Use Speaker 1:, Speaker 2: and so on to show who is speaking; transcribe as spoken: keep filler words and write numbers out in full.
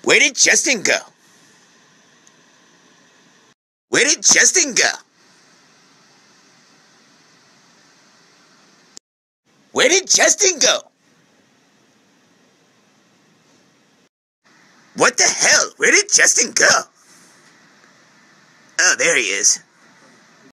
Speaker 1: Where did Justin go? Where did Justin go? Where did Justin go? What the hell? Where did Justin go? Oh, there he is.